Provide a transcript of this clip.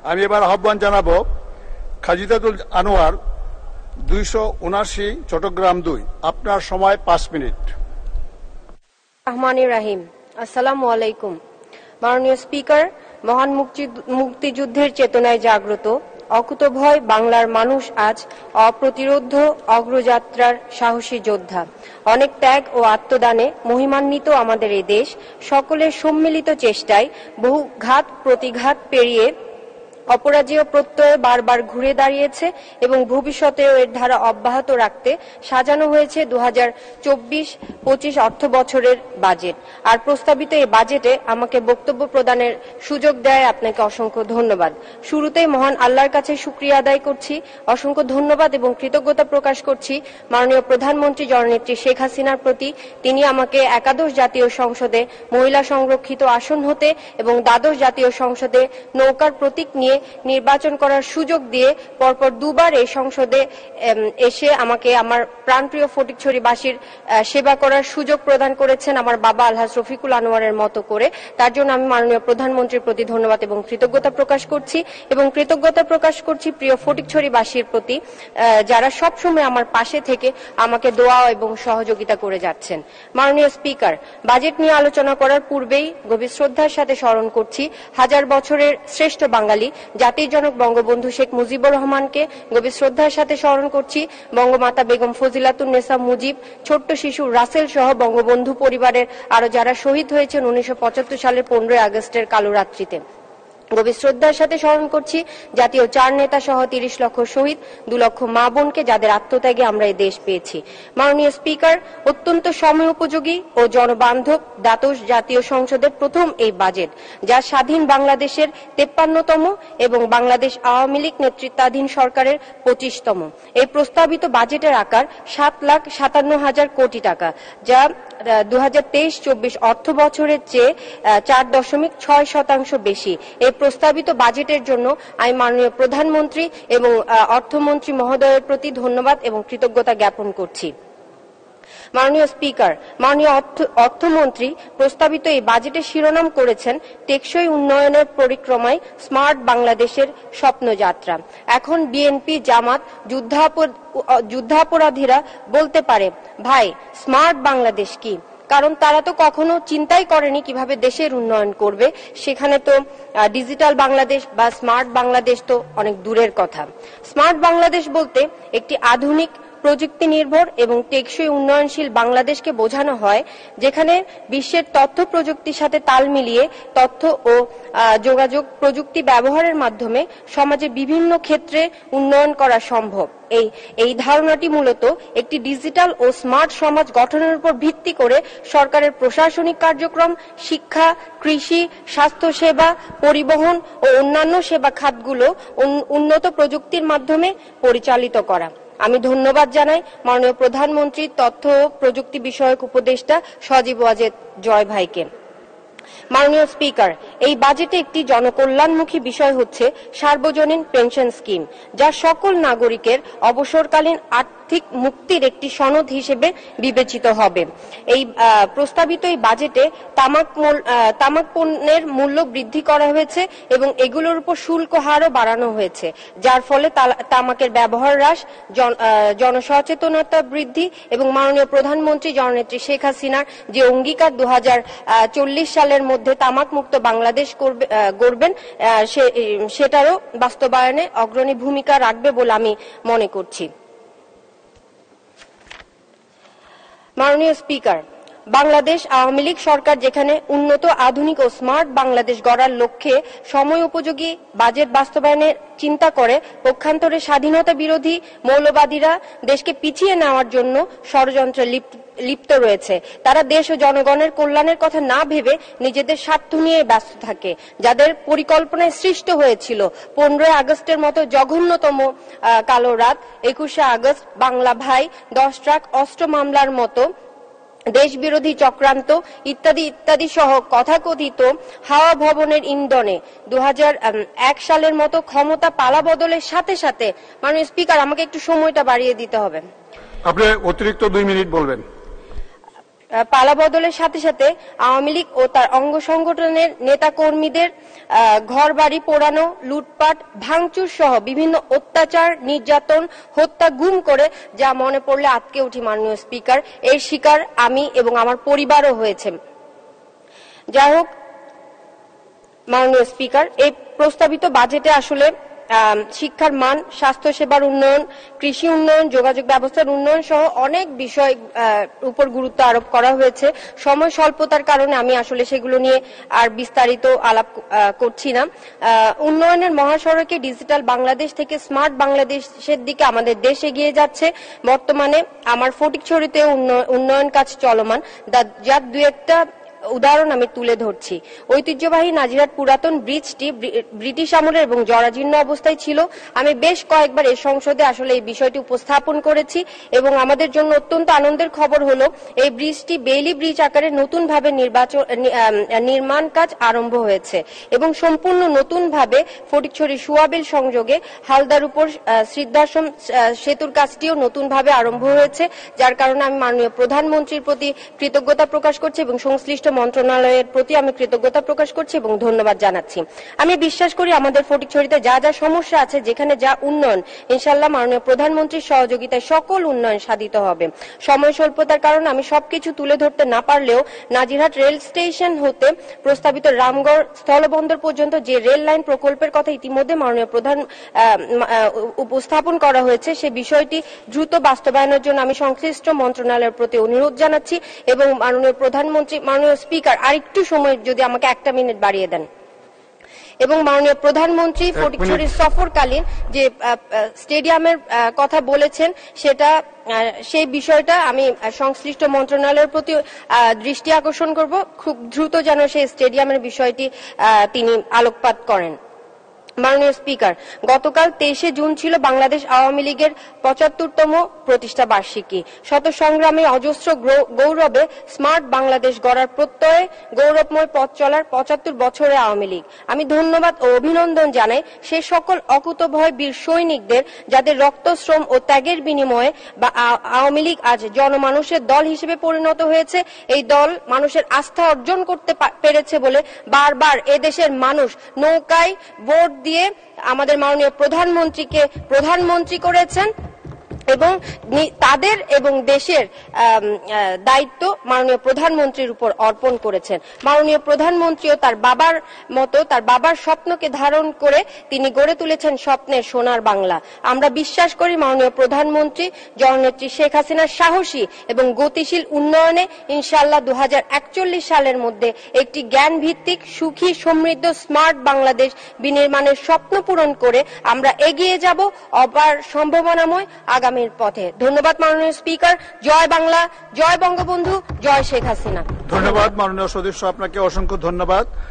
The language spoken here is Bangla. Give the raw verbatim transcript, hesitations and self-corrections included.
আমি এবার আহ্বান জানাবো খাজিদাতুল আনোয়ার দুইশো উনাশি চট্টগ্রাম দুই। আপনার সময় পাঁচ মিনিট। রহমানির রাহিম। আসসালামু আলাইকুম। মাননীয় স্পিকার, মহান মুক্তিযুদ্ধের চেতনায় জাগ্রত অকুতভয় বাংলার মানুষ আজ অপ্রতিরোধ্য অগ্রযাত্রার সাহসী যোদ্ধা। অনেক ত্যাগ ও আত্মদানে মহিমান্বিত আমাদের এই দেশ সকলের সম্মিলিত চেষ্টায় বহু ঘাত প্রতিঘাত পেরিয়ে অপরাজেয় প্রত্যয়ে বারবার ঘুরে দাঁড়িয়েছে এবং ভবিষ্যতেও এর ধারা অব্যাহত রাখতে সাজানো হয়েছে দু হাজার চব্বিশ পঁচিশ অর্থ বছরের বাজেট। আর প্রস্তাবিত এই বাজেটে আমাকে বক্তব্য প্রদানের সুযোগ দেয় আপনাকে অসংখ্য ধন্যবাদ। শুরুতেই মহান আল্লাহর কাছে শুকরিয়া আদায় করছি, অসংখ্য ধন্যবাদ এবং কৃতজ্ঞতা প্রকাশ করছি মাননীয় প্রধানমন্ত্রী জননেত্রী শেখ হাসিনার প্রতি। তিনি আমাকে একাদশ জাতীয় সংসদে মহিলা সংরক্ষিত আসন হতে এবং দ্বাদশ জাতীয় সংসদে নৌকার প্রতীক নিয়ে নির্বাচন করার সুযোগ দিয়ে পরপর দুবার এই সংসদে এসে আমাকে আমার প্রাণপ্রিয় ফটিকছড়িবাসীর সেবা করার সুযোগ প্রদান করেছেন আমার বাবা আলহাজ রফিকুল আনোয়ারের মতো করে। তার জন্য আমি মাননীয় প্রধানমন্ত্রীর প্রতি ধন্যবাদ এবং কৃতজ্ঞতা প্রকাশ করছি এবং কৃতজ্ঞতা প্রকাশ করছি প্রিয় ফটিকছড়িবাসীর প্রতি যারা সবসময় আমার পাশে থেকে আমাকে দোয়া এবং সহযোগিতা করে যাচ্ছেন। মাননীয় স্পিকার, বাজেট নিয়ে আলোচনা করার পূর্বেই গভীর শ্রদ্ধার সাথে স্মরণ করছি হাজার বছরের শ্রেষ্ঠ বাঙালি জাতির জনক বঙ্গবন্ধু শেখ মুজিবুর রহমানকে। গভীর শ্রদ্ধার সাথে স্মরণ করছি বঙ্গমাতা বেগম ফজিলাতুন্নেসা মুজিব, ছোট্ট শিশু রাসেল সহ বঙ্গবন্ধু পরিবারের আরো যারা শহীদ হয়েছেন উনিশশো পঁচাত্তর সালের পনেরোই আগস্টের কালো রাত্রিতে। গভীর শ্রদ্ধার সাথে স্মরণ করছি জাতীয় চার নেতা সহ তিরিশ লক্ষ শহীদ, দু লক্ষ মা বোনকে যাদের আত্মত্যাগে আমরা এই দেশ পেয়েছি। মাননীয় স্পিকার, অত্যন্ত সময় উপযোগী ও জনবান্ধব দ্বাদশ জাতীয় সংসদের প্রথম এই বাজেট, যা স্বাধীন বাংলাদেশের তেপ্পান্নতম এবং বাংলাদেশ আওয়ামী লীগ নেতৃত্বাধীন সরকারের পঁচিশতম। এই প্রস্তাবিত বাজেটের আকার সাত লাখ সাতান্ন হাজার কোটি টাকা, যা দু হাজার তেইশ চব্বিশ অর্থ বছরের চেয়ে চার দশমিক ছয় শতাংশ বেশি। এই প্রস্তাবিত বাজেটের জন্য আমি মাননীয় প্রধানমন্ত্রী এবং অর্থমন্ত্রী মহোদয়ের প্রতি ধন্যবাদ এবং কৃতজ্ঞতা জ্ঞাপন করছি। মাননীয় স্পিকার, মাননীয় অর্থমন্ত্রী প্রস্তাবিত এই বাজেটের শিরোনাম করেছেন টেকসই উন্নয়নের পরিক্রমায় স্মার্ট বাংলাদেশের স্বপ্নযাত্রা। এখন বিএনপি জামাত যুদ্ধাপরাধীরা বলতে পারে, ভাই স্মার্ট বাংলাদেশ কি? কারণ তারা তো কখনো চিন্তাই করেনি কিভাবে দেশের উন্নয়ন করবে। সেখানে তো ডিজিটাল বাংলাদেশ বা স্মার্ট বাংলাদেশ তো অনেক দূরের কথা। স্মার্ট বাংলাদেশ বলতে একটি আধুনিক প্রযুক্তি নির্ভর এবং টেকসই উন্নয়নশীল বাংলাদেশকে বোঝানো হয়, যেখানে বিশ্বের তথ্য প্রযুক্তির সাথে তাল মিলিয়ে তথ্য ও যোগাযোগ প্রযুক্তি ব্যবহারের মাধ্যমে সমাজে বিভিন্ন ক্ষেত্রে উন্নয়ন করা সম্ভব। এই এই ধারণাটি মূলত একটি ডিজিটাল ও স্মার্ট সমাজ গঠনের উপর ভিত্তি করে সরকারের প্রশাসনিক কার্যক্রম, শিক্ষা, কৃষি, স্বাস্থ্যসেবা, পরিবহন ও অন্যান্য সেবা খাতগুলো উন্নত প্রযুক্তির মাধ্যমে পরিচালিত করা। আমি ধন্যবাদ জানাই মাননীয় প্রধানমন্ত্রী তথ্য ও প্রযুক্তি বিষয়ক উপদেষ্টা সজীব ওয়াজেদ জয় ভাইকে। মাননীয় স্পিকার, এই বাজেটে একটি জনকল্যাণমুখী বিষয় হচ্ছে সার্বজনীন পেনশন স্কিম, যা সকল নাগরিকের অবসরকালীন আর্থিক মুক্তির একটি সনদ হিসেবে বিবেচিত হবে। এই প্রস্তাবিত এই বাজেটে তামাক তামাক পণ্যের মূল্য বৃদ্ধি করা হয়েছে এবং এগুলোর উপর শুল্ক হারও বাড়ানো হয়েছে, যার ফলে তামাকের ব্যবহার হ্রাস, জনসচেতনতা বৃদ্ধি এবং মাননীয় প্রধানমন্ত্রী জননেত্রী শেখ হাসিনার যে অঙ্গীকার দু হাজার চল্লিশ সালের মধ্যে তামাক মুক্ত বাংলাদেশ গড়বেন সেটারও বাস্তবায়নে অগ্রণী ভূমিকা রাখবে বলে আমি মনে করছি। মাননীয় স্পিকার, বাংলাদেশ আওয়ামী লীগ সরকার যেখানে উন্নত, আধুনিক ও স্মার্ট বাংলাদেশ গড়ার লক্ষ্যে সময় উপযোগী বাজেট বাস্তবায়নের চিন্তা করে, পক্ষান্তরে স্বাধীনতা বিরোধী মৌলবাদীরা দেশকে পিছিয়ে নেওয়ার জন্য ষড়যন্ত্রে লিপ্ত রয়েছে। তারা দেশ ও জনগণের কল্যাণের কথা না ভেবে নিজেদের স্বার্থ নিয়ে ব্যস্ত থাকে, যাদের পরিকল্পনায় সৃষ্ট হয়েছিল পনেরোই আগস্টের মতো জঘন্যতম কালো রাত, একুশে আগস্ট, বাংলা ভাই, দশ ট্রাক অস্ত্র মামলার মতো দেশবিরোধী চক্রান্ত ইত্যাদি ইত্যাদি সহ কথাকথিত হাওয়া ভবনের ইন্ধনে দু হাজার এক সালের মতো ক্ষমতা পালা বদলের সাথে সাথে। মাননীয় স্পিকার, আমাকে একটু সময়টা বাড়িয়ে দিতে হবে। আপনি অতিরিক্ত দুই মিনিট বলবেন। পালা বদলের সাথে সাথে আওয়ামী লীগ ও তার অঙ্গ সংগঠনের নেতা কর্মীদের ঘর বাড়ি পোড়ানো, লুটপাট, ভাঙচুর সহ বিভিন্ন অত্যাচার, নির্যাতন, হত্যা, গুম করে যা মনে পড়লে আটকে উঠি মাননীয় স্পিকার। এর শিকার আমি এবং আমার পরিবারও হয়েছে। যাই হোক মাননীয় স্পিকার, এই প্রস্তাবিত বাজেটে আসলে শিক্ষার মান, স্বাস্থ্য সেবার উন্নয়ন, কৃষি উন্নয়ন, যোগাযোগ ব্যবস্থার উন্নয়ন সহ অনেক বিষয় উপর গুরুত্ব আরোপ করা হয়েছে। সময় স্বল্পতার কারণে আমি আসলে সেগুলো নিয়ে আর বিস্তারিত আলাপ করছি না। উন্নয়নের মহাসড়কে ডিজিটাল বাংলাদেশ থেকে স্মার্ট বাংলাদেশের দিকে আমাদের দেশ এগিয়ে যাচ্ছে। বর্তমানে আমার ফটিকছড়িতে উন্নয়ন কাজ চলমান, যার দু একটা উদাহরণ আমি তুলে ধরছি। ঐতিহ্যবাহী নাজিরহাট পুরাতন ব্রিজটি ব্রিটিশ আমলের এবং জরাজীর্ণ অবস্থায় ছিল। আমি বেশ কয়েকবার এই সংসদে আসলে এই বিষয়টি উপস্থাপন করেছি এবং আমাদের জন্য অত্যন্ত আনন্দের খবর হলো এই ব্রিজটি বেইলি ব্রিজ আকারে নতুনভাবে নির্মাণ কাজ আরম্ভ হয়েছে এবং সম্পূর্ণ নতুনভাবে ফটিকছড়ি সুয়াবিল সংযোগে হালদার উপর সিদ্ধাশ্রম সেতুর কাজটিও নতুনভাবে আরম্ভ হয়েছে, যার কারণে আমি মাননীয় প্রধানমন্ত্রীর প্রতি কৃতজ্ঞতা প্রকাশ করছি এবং সংশ্লিষ্ট মন্ত্রণালয়ের প্রতি আমি কৃতজ্ঞতা প্রকাশ করছি এবং ধন্যবাদ জানাচ্ছি। আমি বিশ্বাস করি আমাদের ফটিকছড়িতে যা যা সমস্যা আছে, যেখানে যা উন্নয়ন, ইনশাআল্লাহ মাননীয় প্রধানমন্ত্রীর সহযোগিতায় সকল উন্নয়ন সাধিত হবে। সময় স্বল্পতার কারণে আমি সবকিছু তুলে ধরতে না পারলেও নাজিরহাট রেল স্টেশন হতে প্রস্তাবিত রামগড় স্থলবন্দর পর্যন্ত যে রেল লাইন প্রকল্পের কথা ইতিমধ্যে মাননীয় প্রধান উপস্থাপন করা হয়েছে, সে বিষয়টি দ্রুত বাস্তবায়নের জন্য আমি সংশ্লিষ্ট মন্ত্রণালয়ের প্রতি অনুরোধ জানাচ্ছি এবং মাননীয় প্রধানমন্ত্রী মাননীয় স্পিকার আরেকটু সময় যদি আমাকে একটা মিনিট বাড়িয়ে দেন। এবং মাননীয় প্রধানমন্ত্রী ফটিকছড়ির সফরকালীন যে স্টেডিয়ামের কথা বলেছেন, সেটা সেই বিষয়টা আমি সংশ্লিষ্ট মন্ত্রণালয়ের প্রতি দৃষ্টি আকর্ষণ করব, খুব দ্রুত যেন সেই স্টেডিয়ামের বিষয়টি তিনি আলোকপাত করেন। মাননীয় স্পিকার, গতকাল তেইশে জুন ছিল বাংলাদেশ আওয়ামী লীগের পঁচাত্তরতম প্রতিষ্ঠা বার্ষিকী। শত সংগ্রামে অজস্র গৌরবে স্মার্ট বাংলাদেশ গড়ার প্রত্যয়ে গৌরবময় পথ চলার পঁচাত্তর বছরে আওয়ামী লীগ। আমি ধন্যবাদ ও অভিনন্দন জানাই সে সকল অকুতভয় বীর সৈনিকদের, যাদের রক্ত, শ্রম ও ত্যাগের বিনিময়ে বা আওয়ামী লীগ আজ জনমানুষের দল হিসেবে পরিণত হয়েছে। এই দল মানুষের আস্থা অর্জন করতে পেরেছে বলে বারবার এদেশের মানুষ নৌকায় ভোট দিয়ে আমাদের মাননীয় প্রধানমন্ত্রীকে প্রধানমন্ত্রী করেছেন এবং তাদের এবং দেশের দায়িত্ব মাননীয় প্রধানমন্ত্রীর উপর অর্পণ করেছেন। মাননীয় প্রধানমন্ত্রীও তার বাবার মতো তার বাবার স্বপ্নকে ধারণ করে তিনি গড়ে তুলেছেন স্বপ্নের সোনার বাংলা। আমরা বিশ্বাস করি মাননীয় প্রধানমন্ত্রী জননেত্রী শেখ হাসিনার সাহসী এবং গতিশীল উন্নয়নে ইনশাআল্লাহ দু হাজার একচল্লিশ সালের মধ্যে একটি জ্ঞান ভিত্তিক, সুখী, সমৃদ্ধ, স্মার্ট বাংলাদেশ বিনির্মাণের স্বপ্ন পূরণ করে আমরা এগিয়ে যাব অপার সম্ভাবনাময় আগামী পথে। ধন্যবাদ মাননীয় স্পিকার। জয় বাংলা, জয় বঙ্গবন্ধু, জয় শেখ হাসিনা। ধন্যবাদ মাননীয় সদস্য, আপনাকে অসংখ্য ধন্যবাদ।